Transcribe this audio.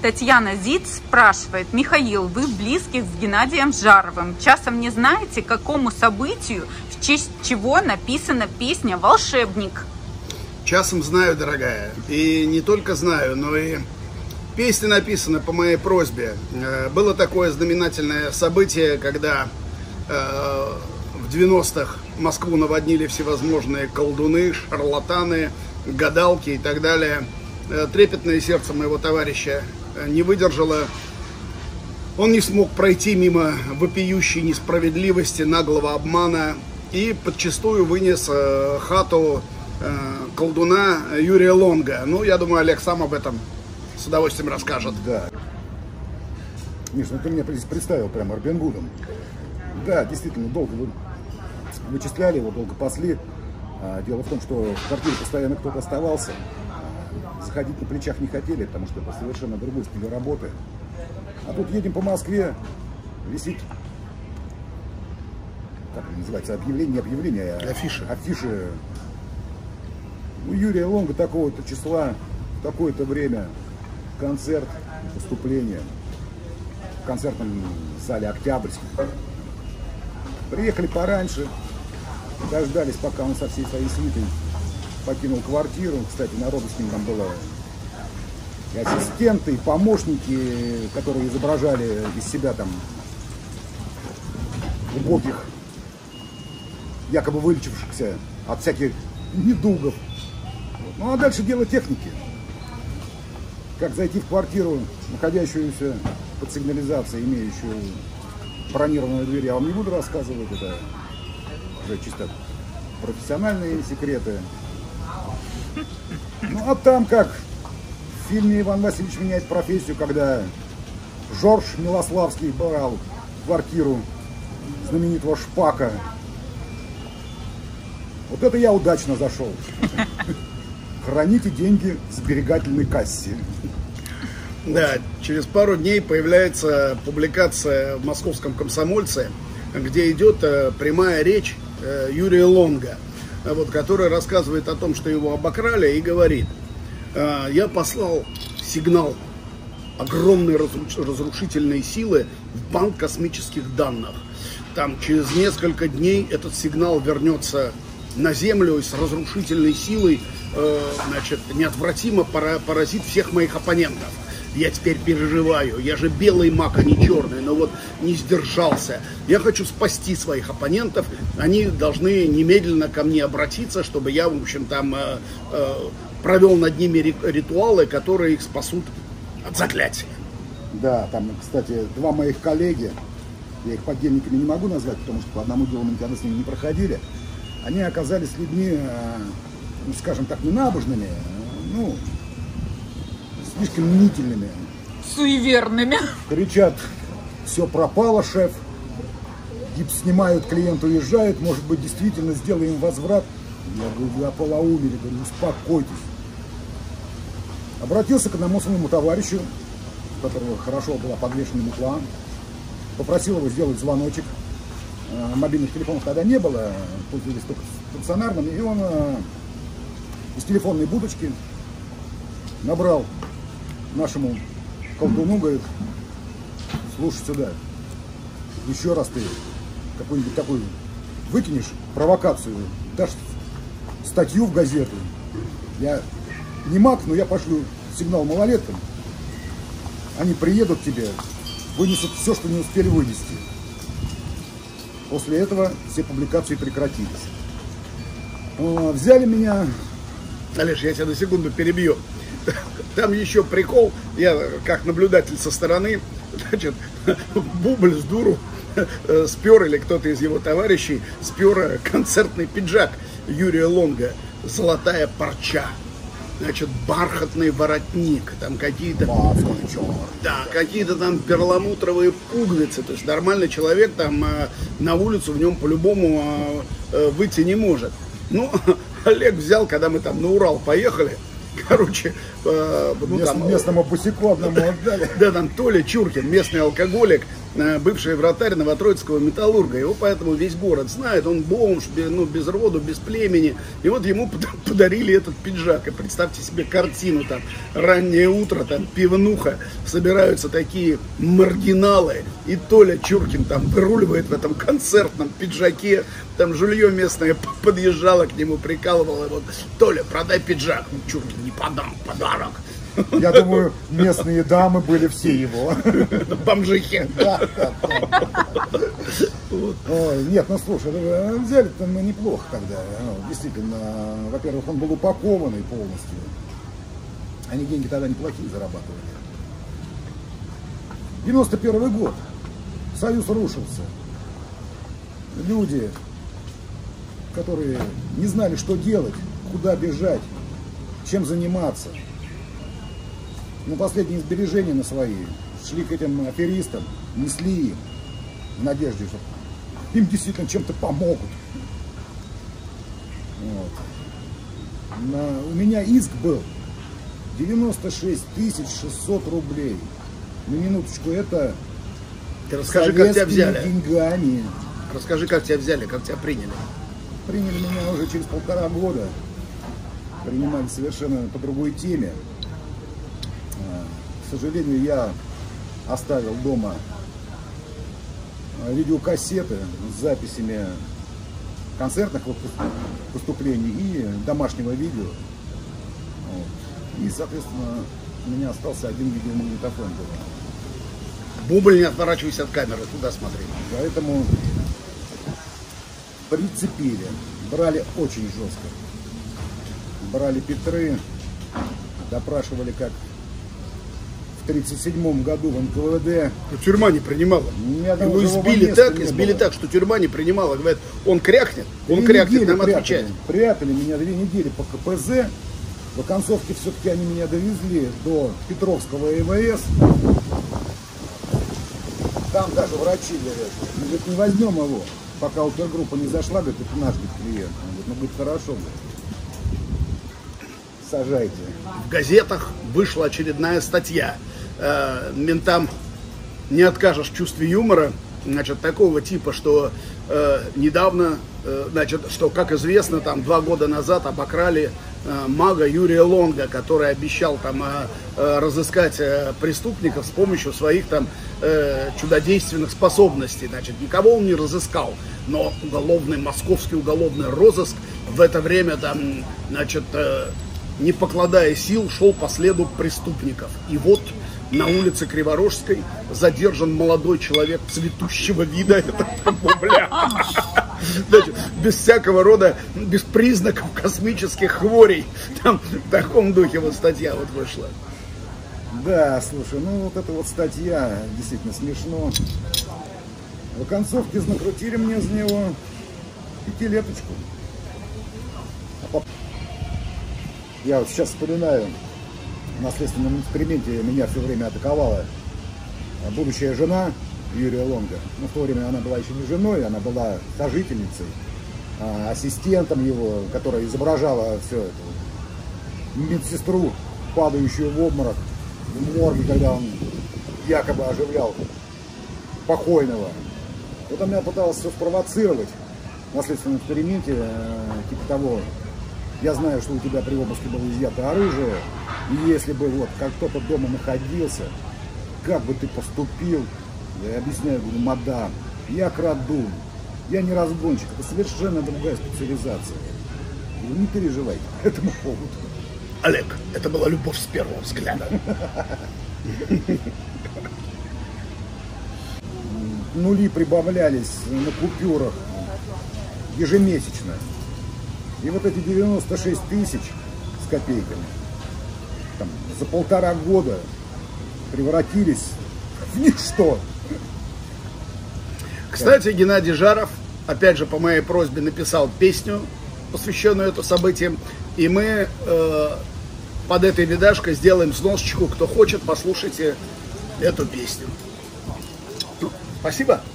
Татьяна Зиц спрашивает: Михаил, вы близки с Геннадием Жаровым. Часом не знаете, какому событию, в честь чего написана песня «Волшебник»? Часом знаю, дорогая. И не только знаю, но и песня написана по моей просьбе. Было такое знаменательное событие, когда в 90-х Москву наводнили всевозможные колдуны, шарлатаны, гадалки и так далее. Трепетное сердце моего товарища не выдержало. Он не смог пройти мимо вопиющей несправедливости, наглого обмана и подчистую вынес хату колдуна Юрия Лонга. Ну, я думаю, Олег сам об этом с удовольствием расскажет. Да. Миш, ну ты меня представил прямо Робин Гудом. Да, действительно, долго вычисляли его, долго пасли. Дело в том, что в квартире постоянно кто-то оставался. Заходить на плечах не хотели, потому что это совершенно другой стиль работы. А тут едем по Москве, висит, как это называется, объявление, не объявление, а афиши. У Юрия Лонга такого-то числа, в такое-то время, концерт, выступление в концертном зале Октябрьский. Приехали пораньше, дождались, пока он со всей своей свитой покинул квартиру. Кстати, народу с ним там было и ассистенты, и помощники, которые изображали из себя там глубоких, якобы вылечившихся от всяких недугов. Ну а дальше дело техники. Как зайти в квартиру, находящуюся под сигнализацией, имеющую бронированную дверь, я вам не буду рассказывать, это уже чисто профессиональные секреты. Ну а там как в фильме «Иван Васильевич меняет профессию», когда Жорж Милославский брал квартиру знаменитого Шпака. Вот это я удачно зашел. Храните деньги в сберегательной кассе. Да, через пару дней появляется публикация в «Московском комсомольце», где идет прямая речь Юрия Лонга, вот, который рассказывает о том, что его обокрали, и говорит: я послал сигнал огромной разрушительной силы в банк космических данных. Там через несколько дней этот сигнал вернется на Землю и с разрушительной силой, значит, неотвратимо поразит всех моих оппонентов. Я теперь переживаю, я же белый маг, а не черный, но вот не сдержался. Я хочу спасти своих оппонентов, они должны немедленно ко мне обратиться, чтобы я, в общем, там провел над ними ритуалы, которые их спасут от заклятия. Да, там, кстати, два моих коллеги, я их подельниками не могу назвать, потому что по одному делу мы никогда с ними не проходили. Они оказались людьми, ну, скажем так, ненабожными, ну, слишком мнительными. Суеверными. Кричат: все пропало, шеф. Гипс снимают, клиент уезжает, может быть, действительно сделаем возврат. Я говорю: вы ополоумели, говорю, успокойтесь. Обратился к одному своему товарищу, у которого хорошо была подвешена метла. Попросил его сделать звоночек. Мобильных телефонов тогда не было, пользовались только стационарными. И он из телефонной будочки набрал нашему колдуну, говорит: слушай сюда, еще раз ты какую-нибудь такую выкинешь провокацию, дашь статью в газету. Я не маг, но я пошлю сигнал малолеткам. Они приедут к тебе, вынесут все, что не успели вынести. После этого все публикации прекратились. Взяли меня... Олеж, я тебя на секунду перебью. Там еще прикол, я как наблюдатель со стороны, значит, Бубль с дуру спер, или кто-то из его товарищей спер концертный пиджак Юрия Лонга, золотая парча, значит, бархатный воротник, там какие-то, да, какие-то там перламутровые пуговицы, то есть нормальный человек там на улицу в нем по-любому выйти не может. Ну, Олег взял, когда мы там на Урал поехали, Короче, ну, там, местному бусику одному отдали. Да, там Толя Чуркин, местный алкоголик, бывший вратарь Новотроицкого Металлурга. Его поэтому весь город знает. Он бомж, ну, без роду, без племени. И вот ему подарили этот пиджак. И представьте себе картину, там, раннее утро, там, пивнуха, собираются такие маргиналы. И Толя Чуркин там выруливает в этом концертном пиджаке. Там жулье местное подъезжало к нему, прикалывало его: Толя, продай пиджак. Ну, Чуркин: не подам, подарок. Я думаю, местные дамы были все его. Бомжихи. Ой, нет, ну слушай, взяли-то мы неплохо тогда. Действительно, во-первых, он был упакованный полностью. Они деньги тогда неплохие зарабатывали. 91 год. Союз рушился. Люди, которые не знали, что делать, куда бежать, чем заниматься. Но последние сбережения на свои шли к этим аферистам, несли им в надежде, что им действительно чем-то помогут. Вот. У меня иск был 96 600 рублей. На минуточку, это Ты расскажи, как тебя взяли. Деньгами. Расскажи, как тебя взяли, как тебя приняли. Приняли меня уже через 1,5 года. Принимали совершенно по другой теме. К сожалению, я оставил дома видеокассеты с записями концертных выступлений и домашнего видео. Вот. И, соответственно, у меня остался один видеомагнитофон дома. Бубль, не отворачивайся от камеры, туда смотри. Поэтому прицепили. Брали очень жестко. Брали Петры, допрашивали как в 1937 году в НКВД. Но тюрьма не принимала. Его избили так, что тюрьма не принимала. Говорят, он крякнет, нам отвечает. Прятали меня 2 недели по КПЗ. В оконцовке все-таки они меня довезли до Петровского ИВС. Там даже врачи говорят, не возьмем его, пока опергруппа не зашла, говорит, это наш клиент. Он говорит, ну будет хорошо, говорит. Сажайте. В газетах вышла очередная статья. Ментам не откажешь в чувстве юмора, значит, такого типа, что недавно, значит, что, как известно, там 2 года назад обокрали мага Юрия Лонга, который обещал там разыскать преступников с помощью своих там чудодейственных способностей. Значит, никого он не разыскал, но московский уголовный розыск в это время там, значит, не покладая сил, шел по следу преступников. И вот на улице Криворожской задержан молодой человек цветущего вида. Это бубля. Значит, без всякого рода, без признаков космических хворей. Там в таком духе вот статья вот вышла. Да, слушай, ну вот эта вот статья действительно смешно. В оконцовке накрутили мне за него 5-леточку. Я вот сейчас вспоминаю, на следственном эксперименте меня все время атаковала будущая жена Юрия Лонга. Но в то время она была еще не женой, она была сожительницей, ассистентом его, которая изображала все это. Медсестру, падающую в обморок в морге, когда он якобы оживлял покойного. Вот она пыталась все спровоцировать на следственном эксперименте, типа того: я знаю, что у тебя при обыске было изъято оружие, и если бы вот как кто-то дома находился, как бы ты поступил? Я объясняю, говорю, мадам, я краду, я не разгонщик, это совершенно другая специализация. Я говорю, не переживай по этому поводу. Олег, это была любовь с первого взгляда. Нули прибавлялись на купюрах ежемесячно. И вот эти 96 тысяч с копейками там, за 1,5 года превратились в ничто. Кстати, Геннадий Жаров, опять же, по моей просьбе, написал песню, посвященную этому событию. И мы под этой видашкой сделаем сносочку. Кто хочет, послушайте эту песню. Спасибо.